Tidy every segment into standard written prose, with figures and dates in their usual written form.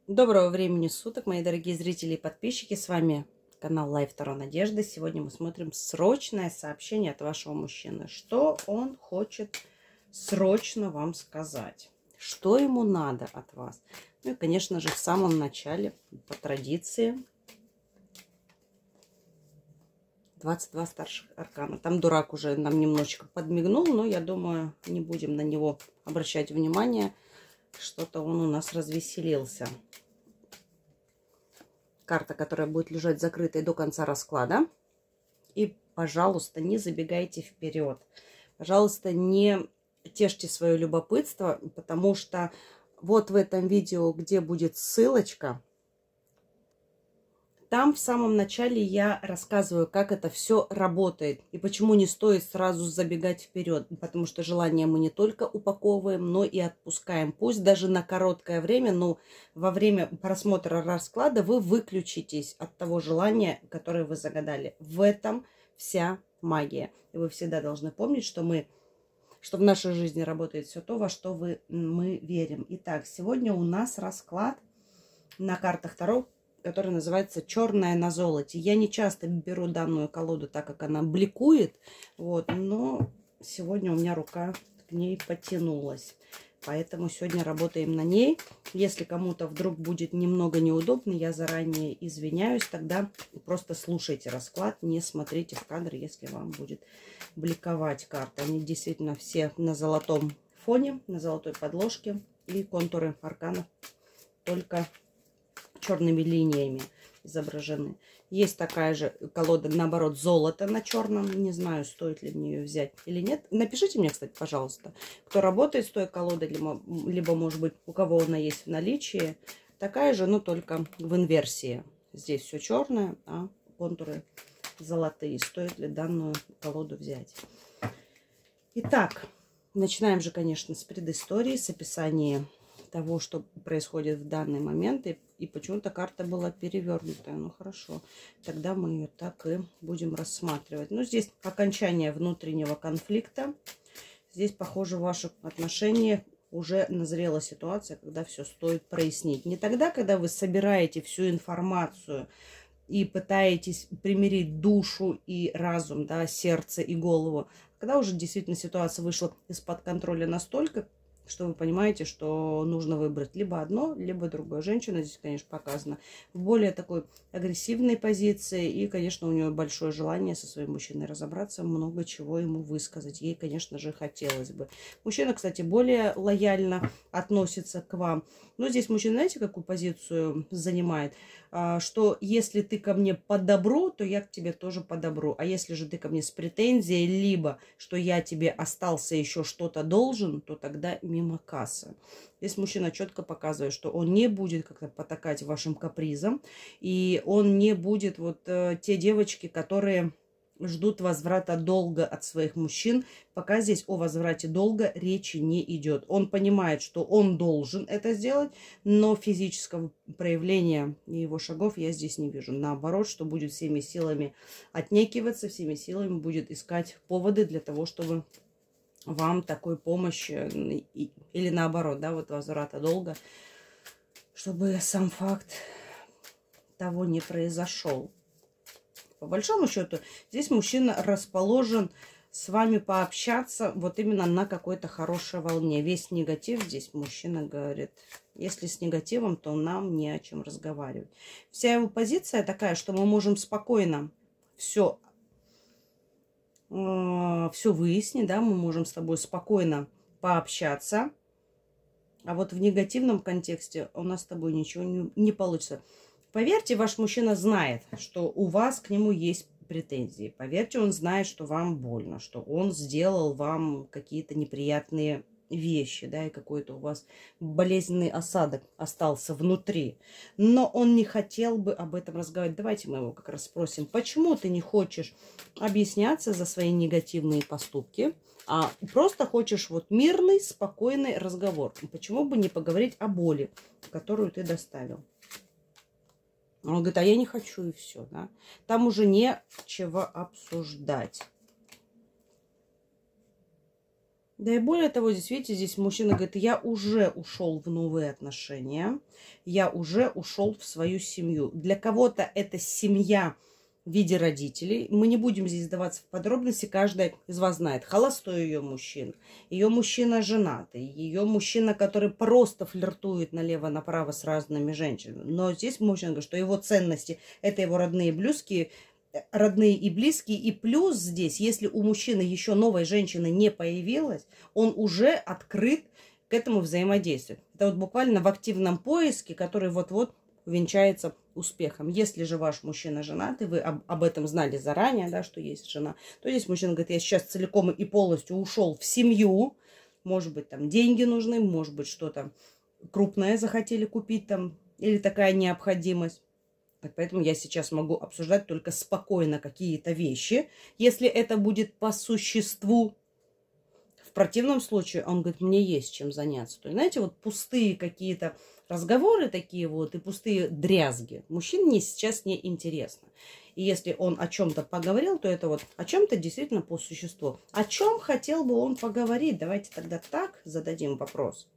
Доброго времени суток, мои дорогие зрители и подписчики. С вами канал Life Таро Надежды. Сегодня мы смотрим срочное сообщение от вашего мужчины. Что он хочет срочно вам сказать? Что ему надо от вас? Ну и, конечно же, в самом начале, по традиции, 22 старших аркана. Там дурак уже нам немножечко подмигнул, но я думаю, не будем на него обращать внимание. Что-то он у нас развеселился. Карта, которая будет лежать закрытой до конца расклада. И, пожалуйста, не забегайте вперед. Пожалуйста, не тешьте свое любопытство, потому что вот в этом видео, где будет ссылочка, там в самом начале я рассказываю, как это все работает и почему не стоит сразу забегать вперед, потому что желание мы не только упаковываем, но и отпускаем. Пусть даже на короткое время, но во время просмотра расклада вы выключитесь от того желания, которое вы загадали. В этом вся магия. И вы всегда должны помнить, что в нашей жизни работает все то, во что мы верим. Итак, сегодня у нас расклад на картах Таро, который называется «Черная на золоте». Я не часто беру данную колоду, так как она бликует, но сегодня у меня рука к ней потянулась. Поэтому сегодня работаем на ней. Если кому-то вдруг будет немного неудобно, я заранее извиняюсь. Тогда просто слушайте расклад, не смотрите в кадр, если вам будет бликовать карта. Они действительно все на золотом фоне, на золотой подложке. И контуры арканов только черными линиями изображены. Есть такая же колода, наоборот, золото на черном. Не знаю, стоит ли мне ее взять или нет. Напишите мне, кстати, пожалуйста, кто работает с той колодой, либо, может быть, у кого она есть в наличии. Такая же, но только в инверсии. Здесь все черное, а контуры золотые. Стоит ли данную колоду взять? Итак, начинаем же, конечно, с предыстории, с описания того, что происходит в данный момент. И почему-то карта была перевернутая. Ну хорошо, тогда мы ее так и будем рассматривать. Ну здесь окончание внутреннего конфликта. Здесь, похоже, в ваших отношениях уже назрела ситуация, когда все стоит прояснить. Не тогда, когда вы собираете всю информацию и пытаетесь примирить душу и разум, да, сердце и голову. Когда уже действительно ситуация вышла из-под контроля настолько, что вы понимаете, что нужно выбрать либо одно, либо другое. Женщина здесь, конечно, показана в более такой агрессивной позиции. И, конечно, у нее большое желание со своим мужчиной разобраться, много чего ему высказать. Ей, конечно же, хотелось бы. Мужчина, кстати, более лояльно относится к вам. Но здесь мужчина, знаете, какую позицию занимает? Что если ты ко мне по добру, то я к тебе тоже по добру. А если же ты ко мне с претензией, либо что я тебе остался еще что-то должен, то тогда мимо кассы. Здесь мужчина четко показывает, что он не будет как-то потакать вашим капризам. И он не будет те девочки, которые ждут возврата долга от своих мужчин. Пока здесь о возврате долга речи не идет. Он понимает, что он должен это сделать, но физического проявления его шагов я здесь не вижу. Наоборот, что будет всеми силами отнекиваться, всеми силами будет искать поводы для того, чтобы вам такой помощи, или наоборот, да, возврата долга, чтобы сам факт того не произошел. По большому счету, здесь мужчина расположен с вами пообщаться именно на какой-то хорошей волне. Весь негатив здесь мужчина говорит. Если с негативом, то нам не о чем разговаривать. Вся его позиция такая, что мы можем спокойно все выяснить, да, мы можем с тобой спокойно пообщаться. А вот в негативном контексте у нас с тобой ничего не получится. Поверьте, ваш мужчина знает, что у вас к нему есть претензии. Поверьте, он знает, что вам больно, что он сделал вам какие-то неприятные вещи, да, и какой-то у вас болезненный осадок остался внутри. Но он не хотел бы об этом разговаривать. Давайте мы его как раз спросим, почему ты не хочешь объясняться за свои негативные поступки, а просто хочешь мирный, спокойный разговор. Почему бы не поговорить о боли, которую ты доставил? Он говорит, а я не хочу, и все, да. Там уже нечего обсуждать. Да и более того, здесь, видите, здесь мужчина говорит, я уже ушел в новые отношения, я уже ушел в свою семью. Для кого-то это семья в виде родителей. Мы не будем здесь сдаваться в подробности, каждая из вас знает. Холостой ее мужчина женатый, ее мужчина, который просто флиртует налево-направо с разными женщинами. Но здесь мужчина говорит, что его ценности – это его родные и близкие. И плюс здесь, если у мужчины еще новой женщины не появилась, он уже открыт к этому взаимодействию. Это вот буквально в активном поиске, который вот-вот увенчается успехом. Если же ваш мужчина женат, и вы об этом знали заранее, да, что есть жена, то здесь мужчина говорит, я сейчас целиком и полностью ушел в семью. Может быть, там деньги нужны, может быть, что-то крупное захотели купить там, или такая необходимость. Поэтому я сейчас могу обсуждать только спокойно какие-то вещи, если это будет по существу. В противном случае, он говорит, мне есть чем заняться. То есть, знаете, вот пустые какие-то разговоры такие вот и пустые дрязги мужчине сейчас не интересно. И если он о чем-то поговорил, то это вот о чем-то действительно по существу. О чем хотел бы он поговорить? Давайте тогда так зададим вопрос.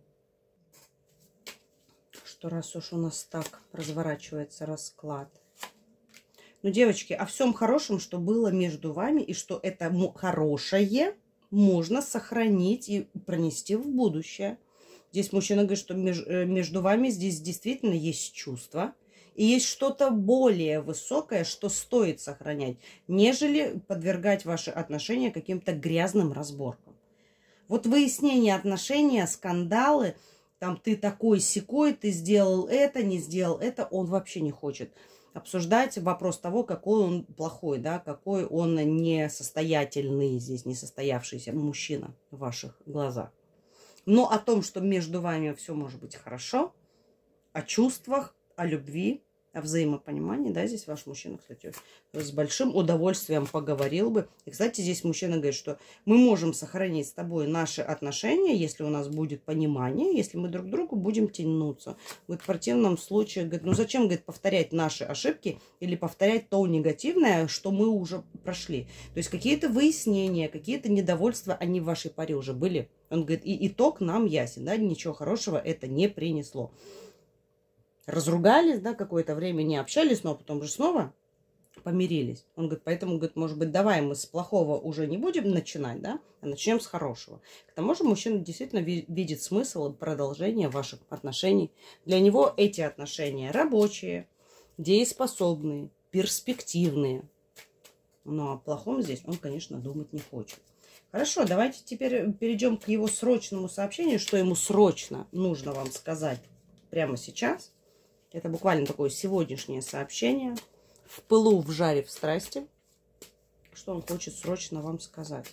Что раз уж у нас так разворачивается расклад. Ну, девочки, о всем хорошем, что было между вами, и что это хорошее можно сохранить и пронести в будущее. Здесь мужчина говорит, что между вами здесь действительно есть чувства. И есть что-то более высокое, что стоит сохранять, нежели подвергать ваши отношения каким-то грязным разборкам. Вот выяснение отношений, скандалы, там ты такой-сякой, ты сделал это, не сделал это, он вообще не хочет обсуждать вопрос того, какой он плохой, да, какой он несостоятельный здесь, несостоявшийся мужчина в ваших глазах. Но о том, что между вами все может быть хорошо, о чувствах, о любви, о взаимопонимании, да, здесь ваш мужчина, кстати, с большим удовольствием поговорил бы. И, кстати, здесь мужчина говорит, что мы можем сохранить с тобой наши отношения, если у нас будет понимание, если мы друг к другу будем тянуться. Вот в противном случае, говорит, ну зачем, говорит, повторять наши ошибки или повторять то негативное, что мы уже прошли. То есть какие-то выяснения, какие-то недовольства, они в вашей паре уже были. Он говорит, и итог нам ясен, да, ничего хорошего это не принесло. Разругались, да, какое-то время не общались, но потом же снова помирились. Он говорит, поэтому, говорит, может быть, давай мы с плохого уже не будем начинать, да, а начнем с хорошего. К тому же мужчина действительно видит смысл продолжения ваших отношений. Для него эти отношения рабочие, дееспособные, перспективные. Но о плохом здесь он, конечно, думать не хочет. Хорошо, давайте теперь перейдем к его срочному сообщению, что ему срочно нужно вам сказать прямо сейчас. Это буквально такое сегодняшнее сообщение. В пылу, в жаре, в страсти. Что он хочет срочно вам сказать.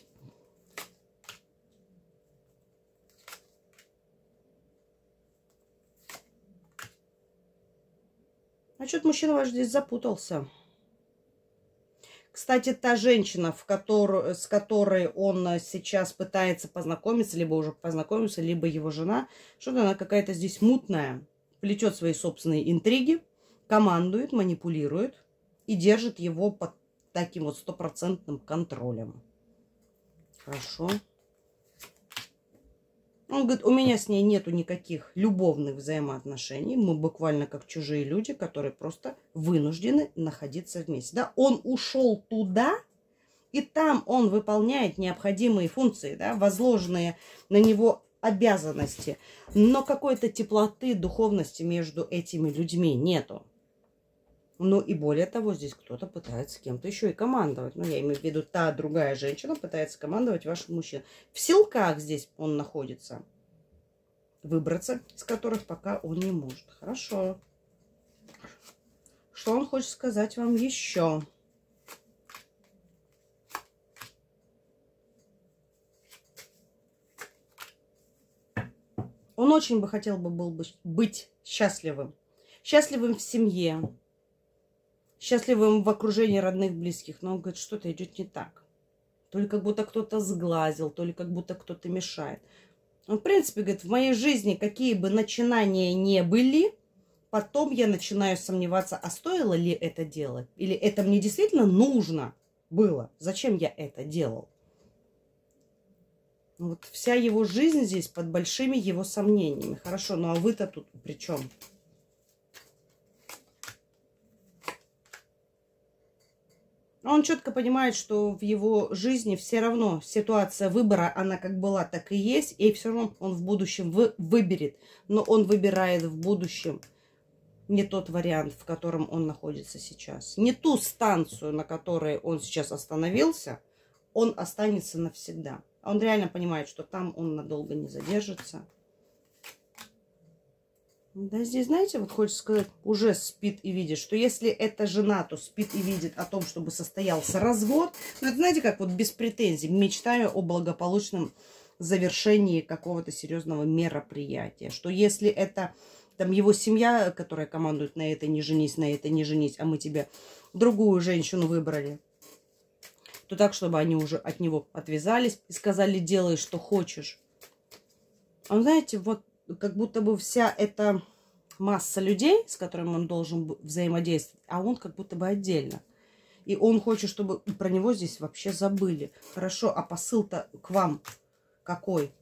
А что-то мужчина ваш здесь запутался. Кстати, та женщина, с которой он сейчас пытается познакомиться, либо уже познакомился, либо его жена, что-то она какая-то здесь мутная. Плетет свои собственные интриги, командует, манипулирует и держит его под таким вот стопроцентным контролем. Хорошо. Он говорит, у меня с ней нету никаких любовных взаимоотношений. Мы буквально как чужие люди, которые просто вынуждены находиться вместе. Да? Он ушел туда, и там он выполняет необходимые функции, да, возложенные на него обязанности. Но какой-то теплоты, духовности между этими людьми нету. Ну и более того, здесь кто-то пытается с кем-то еще и командовать. Ну, я имею в виду, та другая женщина пытается командовать вашим мужчиной. В силках здесь он находится. Выбраться из которых пока он не может. Хорошо. Что он хочет сказать вам еще? Он очень бы хотел быть счастливым. Счастливым в семье. Счастливым в окружении родных, близких. Но он говорит, что-то идет не так. То ли как будто кто-то сглазил, то ли как будто кто-то мешает. Он, в принципе, говорит, в моей жизни какие бы начинания не были, потом я начинаю сомневаться, а стоило ли это делать? Или это мне действительно нужно было? Зачем я это делал? Вот вся его жизнь здесь под большими его сомнениями. Хорошо, ну а вы-то тут при чем? Он четко понимает, что в его жизни все равно ситуация выбора, она как была, так и есть. И все равно он в будущем выберет. Но он выбирает в будущем не тот вариант, в котором он находится сейчас. Не ту станцию, на которой он сейчас остановился, он останется навсегда. Он реально понимает, что там он надолго не задержится. Да, здесь, знаете, вот хочется сказать, уже спит и видит, что если эта жена, то спит и видит о том, чтобы состоялся развод. Ну, это, знаете, как вот без претензий, мечтаю о благополучном завершении какого-то серьезного мероприятия. Что если это там его семья, которая командует на это не женись, а мы тебе другую женщину выбрали, то так, чтобы они уже от него отвязались и сказали, делай, что хочешь. А знаете, вот как будто бы вся эта масса людей, с которыми он должен взаимодействовать, а он как будто бы отдельно. И он хочет, чтобы про него здесь вообще забыли. Хорошо, а посыл-то к вам какой?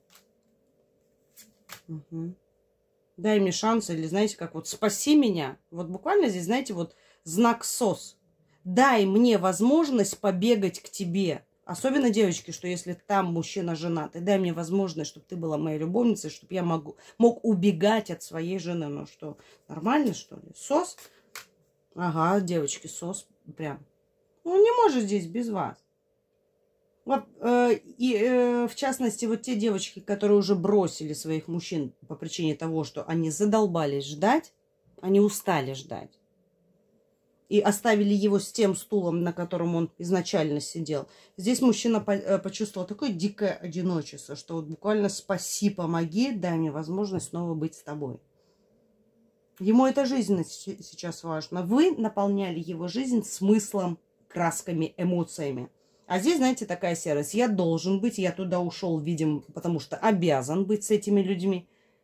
Угу. Дай мне шанс, или знаете, как вот спаси меня. Вот буквально здесь, знаете, вот знак СОС. Дай мне возможность побегать к тебе. Особенно, девочки, что если там мужчина женатый, дай мне возможность, чтобы ты была моей любовницей, чтобы я мог убегать от своей жены. Ну что, нормально, что ли? СОС? Ага, девочки, СОС прям. Он не может здесь без вас. Вот, в частности, вот те девочки, которые уже бросили своих мужчин по причине того, что они задолбались ждать, они устали ждать. И оставили его с тем стулом, на котором он изначально сидел. Здесь мужчина почувствовал такое дикое одиночество, что вот буквально спаси, помоги, дай мне возможность снова быть с тобой. Ему эта жизнь сейчас важна. Вы наполняли его жизнь смыслом, красками, эмоциями. А здесь, знаете, такая серость. Я должен быть, я туда ушел, видимо, потому что обязан быть с этими людьми.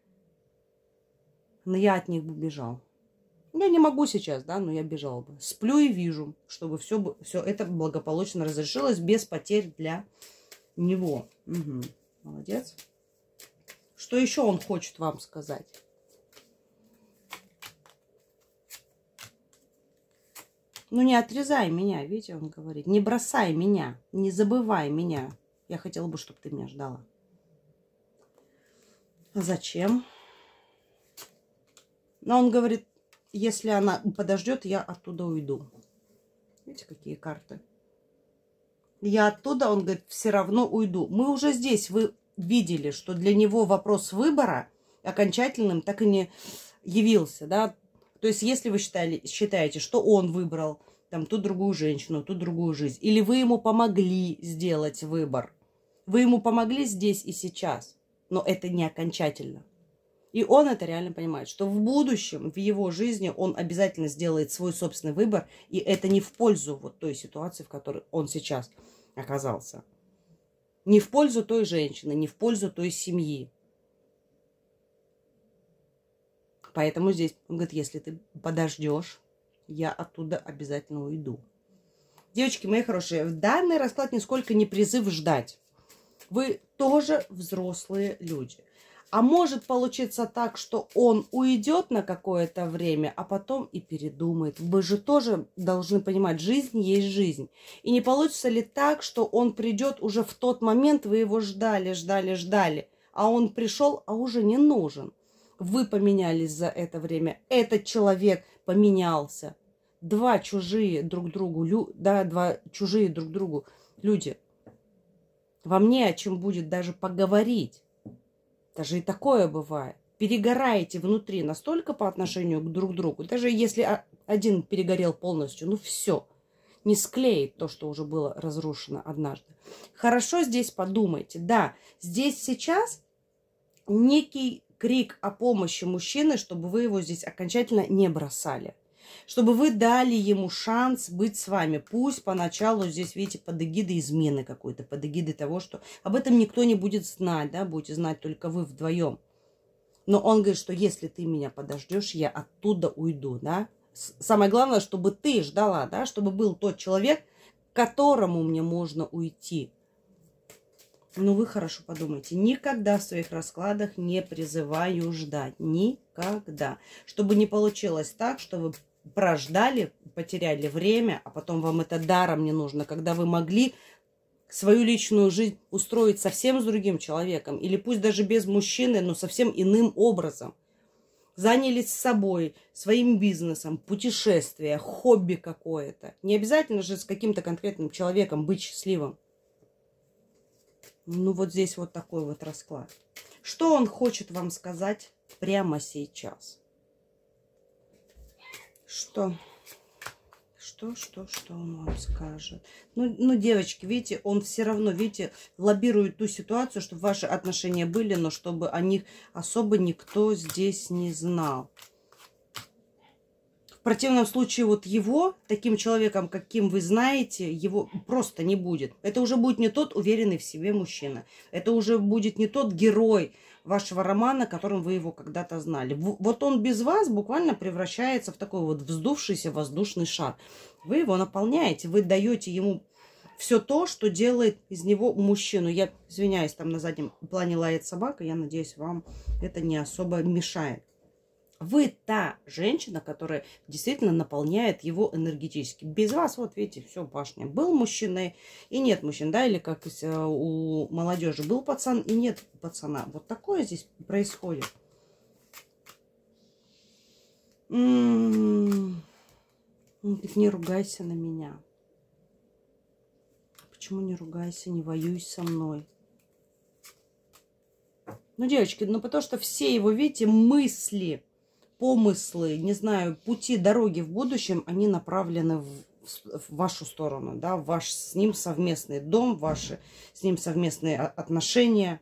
Но я от них бы бежал. Я не могу сейчас, да, но я бежала бы. Сплю и вижу, чтобы все это благополучно разрешилось без потерь для него. Угу. Молодец. Что еще он хочет вам сказать? Ну, не отрезай меня, видите, он говорит. Не бросай меня, не забывай меня. Я хотела бы, чтобы ты меня ждала. А зачем? Но он говорит, если она подождет, я оттуда уйду. Видите, какие карты? Я оттуда, он говорит, все равно уйду. Мы уже здесь, вы видели, что для него вопрос выбора окончательным так и не явился, да? То есть, если вы считаете, что он выбрал там ту другую женщину, ту другую жизнь, или вы ему помогли сделать выбор, вы ему помогли здесь и сейчас, но это не окончательно. И он это реально понимает, что в будущем, в его жизни он обязательно сделает свой собственный выбор, и это не в пользу вот той ситуации, в которой он сейчас оказался. Не в пользу той женщины, не в пользу той семьи. Поэтому здесь, он говорит, если ты подождешь, я оттуда обязательно уйду. Девочки мои хорошие, данный расклад нисколько не призыв ждать. Вы тоже взрослые люди. А может получиться так, что он уйдет на какое-то время, а потом и передумает. Вы же тоже должны понимать, жизнь есть жизнь. И не получится ли так, что он придет уже в тот момент, вы его ждали, а он пришел, а уже не нужен. Вы поменялись за это время. Этот человек поменялся. Два чужие друг другу люди. Вам не о чем будет даже поговорить. Даже и такое бывает. Перегораете внутри настолько по отношению друг к другу. Даже если один перегорел полностью, ну все. Не склеит то, что уже было разрушено однажды. Хорошо здесь подумайте. Да, здесь сейчас некий крик о помощи мужчины, чтобы вы его здесь окончательно не бросали. Чтобы вы дали ему шанс быть с вами. Пусть поначалу здесь, видите, под эгидой измены какой-то, под эгидой того, что об этом никто не будет знать, да, будете знать только вы вдвоем. Но он говорит, что если ты меня подождешь, я оттуда уйду, да. Самое главное, чтобы ты ждала, да, чтобы был тот человек, к которому мне можно уйти. Но вы хорошо подумайте. Никогда в своих раскладах не призываю ждать. Никогда. Чтобы не получилось так, что вы прождали, потеряли время, а потом вам это даром не нужно, когда вы могли свою личную жизнь устроить совсем с другим человеком, или пусть даже без мужчины, но совсем иным образом. Занялись собой, своим бизнесом, путешествие, хобби какое-то. Не обязательно же с каким-то конкретным человеком быть счастливым. Ну вот здесь вот такой вот расклад. Что он хочет вам сказать прямо сейчас? Что он вам скажет? Ну, девочки, видите, он все равно, видите, лоббирует ту ситуацию, чтобы ваши отношения были, но чтобы о них особо никто здесь не знал. В противном случае вот его, таким человеком, каким вы знаете, его просто не будет. Это уже будет не тот уверенный в себе мужчина. Это уже будет не тот герой вашего романа, которым вы его когда-то знали. Вот он без вас буквально превращается в такой вот вздувшийся воздушный шар. Вы его наполняете, вы даете ему все то, что делает из него мужчину. Я извиняюсь, там на заднем плане лает собака. Я надеюсь, вам это не особо мешает. Вы та женщина, которая действительно наполняет его энергетически. Без вас, вот видите, все, башня. Был мужчиной и нет мужчин, да, или как у молодежи. Был пацан и нет пацана. Вот такое здесь происходит. Не ругайся на меня. Почему не ругайся, не воюй со мной? Ну, девочки, ну потому что все его, видите, мысли, помыслы, не знаю, пути, дороги в будущем, они направлены в вашу сторону, да, в ваш с ним совместный дом, ваши с ним совместные отношения.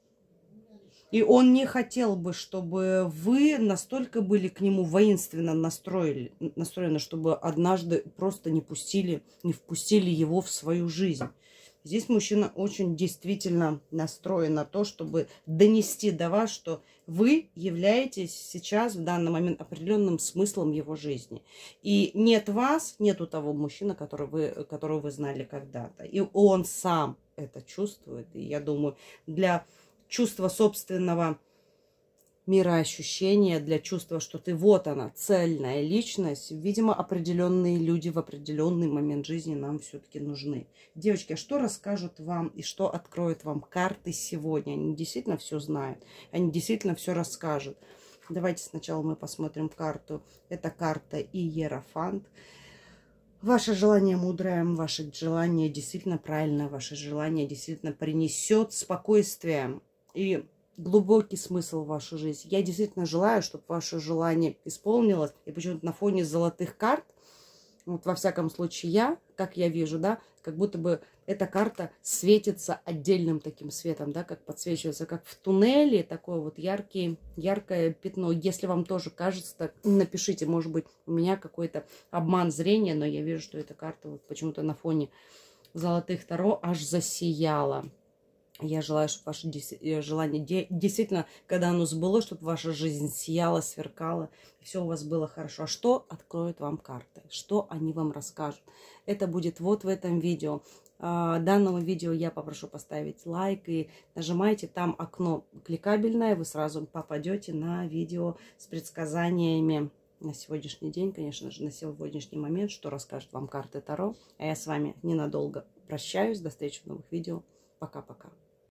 И он не хотел бы, чтобы вы настолько были к нему воинственно настроены, чтобы однажды просто не впустили его в свою жизнь. Здесь мужчина очень действительно настроен на то, чтобы донести до вас, что вы являетесь сейчас в данный момент определенным смыслом его жизни. И нет вас, нету того мужчины, которого вы знали когда-то. И он сам это чувствует. И я думаю, для чувства собственного мироощущения, для чувства, что ты вот она, цельная личность, видимо, определенные люди в определенный момент жизни нам все-таки нужны. Девочки, а что расскажут вам и что откроют вам карты сегодня? Они действительно все знают, они действительно все расскажут. Давайте сначала мы посмотрим карту. Это карта Иерофант. Ваше желание мудрое, ваше желание действительно правильное, ваше желание действительно принесет спокойствие и глубокий смысл в вашу жизнь. Я действительно желаю, чтобы ваше желание исполнилось. И почему-то на фоне золотых карт, вот во всяком случае как я вижу, да, как будто бы эта карта светится отдельным таким светом, да, как подсвечивается, как в туннеле, такое вот яркое пятно. Если вам тоже кажется так, напишите, может быть, у меня какой-то обман зрения, но я вижу, что эта карта вот почему-то на фоне золотых таро аж засияла. Я желаю, чтобы ваше желание действительно, когда оно сбылось, чтобы ваша жизнь сияла, сверкала, и все у вас было хорошо. А что откроют вам карты? Что они вам расскажут? Это будет вот в этом видео. Данному видео я попрошу поставить лайк и нажимайте там окно кликабельное. Вы сразу попадете на видео с предсказаниями на сегодняшний день, конечно же, на сегодняшний момент, что расскажут вам карты Таро. А я с вами ненадолго прощаюсь. До встречи в новых видео. Пока-пока.